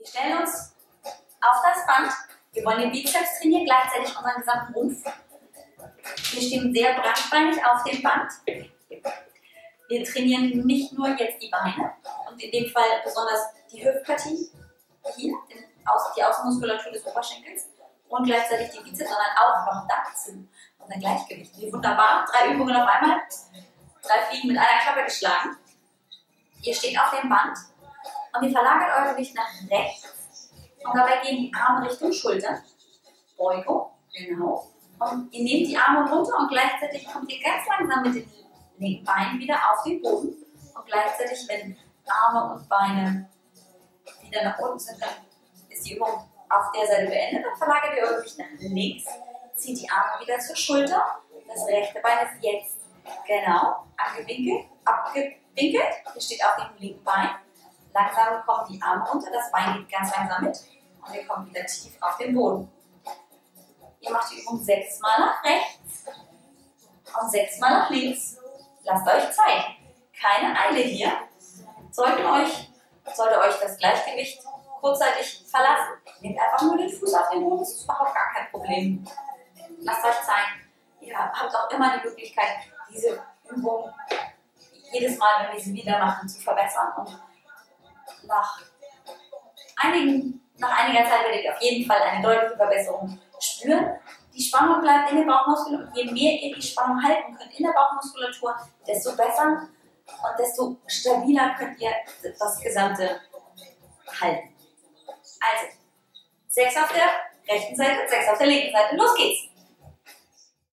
Wir stellen uns auf das Band. Wir wollen den Bizeps trainieren, gleichzeitig unseren gesamten Rumpf. Wir stehen sehr breitbeinig auf dem Band. Wir trainieren nicht nur jetzt die Beine und in dem Fall besonders die Hüftpartie, hier, die Außenmuskulatur des Oberschenkels und gleichzeitig die Bizeps, sondern auch noch dazu unser Gleichgewicht. Wie wunderbar, 3 Übungen auf einmal, 3 Fliegen mit einer Klappe geschlagen. Ihr steht auf dem Band und ihr verlagert euer Gewicht nach rechts und dabei gehen die Arme Richtung Schulter. Beugung, genau. Und ihr nehmt die Arme runter und gleichzeitig kommt ihr ganz langsam mit den linken Beinen wieder auf den Boden. Und gleichzeitig, wenn Arme und Beine wieder nach unten sind, dann ist die Übung auf der Seite beendet. Dann verlagert ihr euer Gewicht nach links, zieht die Arme wieder zur Schulter. Das rechte Bein ist jetzt genau abgewinkelt. Ihr steht auf dem linken Bein. Langsam kommen die Arme runter, das Bein geht ganz langsam mit und ihr kommt wieder tief auf den Boden. Ihr macht die Übung 6 Mal nach rechts und 6 Mal nach links. Lasst euch Zeit. Keine Eile hier. Sollte euch das Gleichgewicht kurzzeitig verlassen, nehmt einfach nur den Fuß auf den Boden, das ist überhaupt gar kein Problem. Lasst euch Zeit. Ihr habt auch immer die Möglichkeit, diese Übung jedes Mal, wenn wir sie wieder machen, zu verbessern. Und nach einiger Zeit werdet ihr auf jeden Fall eine deutliche Verbesserung spüren. Die Spannung bleibt in der Bauchmuskulatur und je mehr ihr die Spannung halten könnt in der Bauchmuskulatur, desto besser und desto stabiler könnt ihr das Gesamte halten. Also, 6 auf der rechten Seite, 6 auf der linken Seite. Los geht's!